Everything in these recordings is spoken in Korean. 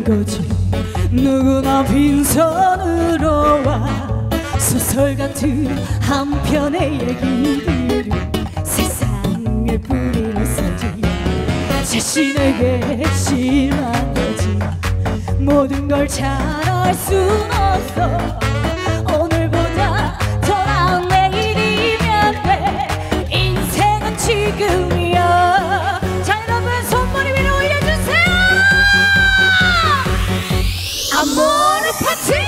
거지. 누구나 빈손으로 와. 소설 같은 한 편의 얘기들을 세상에 뿌리는 써지. 자신에게 실망하지. 모든 걸 잘할 순 없어. 오늘보다 더 나은 내일이면 돼. 인생은 지금이야. 자, 여러분 손머리 위로 올려주세요. 아모르 파티.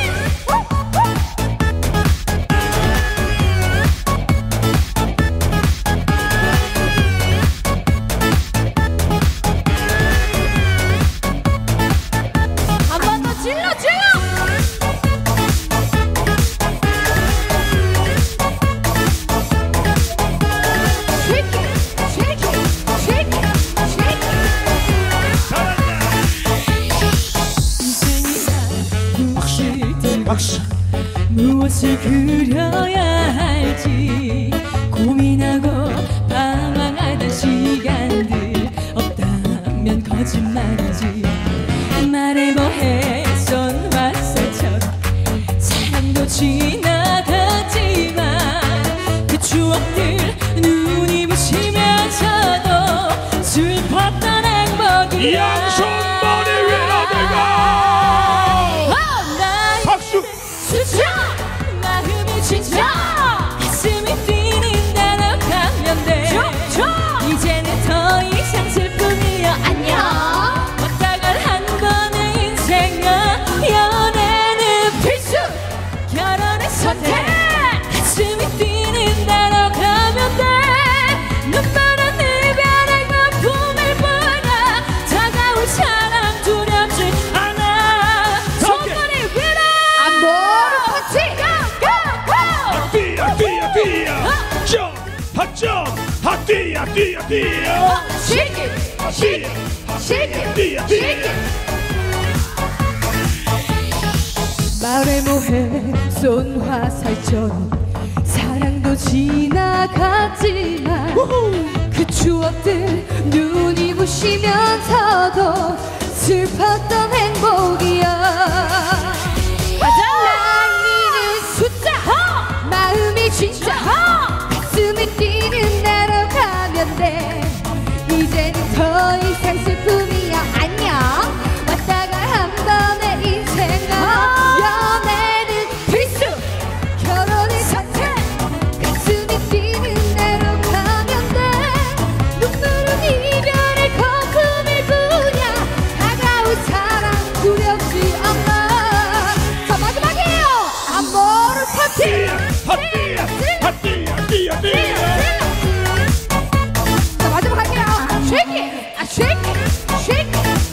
무엇을 그려야 할지 고민하고 방황하던 시간들 없다면 거짓말이지. 말해 뭐해 손맛살처럼 사랑도 지나갔지만 그 추억들 눈이 부시면서도 슬펐던 행복이야. 양손머리 위로 들고 박수. 마음이 진짜 가슴이 뛰는 대로 가면 돼. 이제는 더 이상 슬픔이여 안녕. 왔다간 한 번의 인생아. 연애는 필수, 결혼은 선택. 가슴이 뛰는 대로 가면 돼. 눈물은 이별의 거품일 뿐이야. 다가올 사랑 두렵지 않아. 손머리 위로 아모르 파티. 뛰어 뛰어 뛰어 shake it, shake it, shake it, 뛰어 shake it. 말해 뭐해 손화살처럼 사랑도 지나갔지만 그 추억들 눈이 부시면서도 슬펐던 행복이야. 나이는 숫자, 마음이 진짜. 가슴이 뛰는 대로 가면 돼. 이제는 더 이상 슬픔이야 안녕. 왔다가 한 번의 인생아. 연애는 필수, 결혼은 선택. 가슴이 뛰는 대로 가면 돼. 눈물은 이별의 거품일 뿐이야. 다가올 사랑 두렵지 않아. 자, 마지막이에요. 아모르 파티. 자, 마지막 할게요. Shake it, shake it, shake it.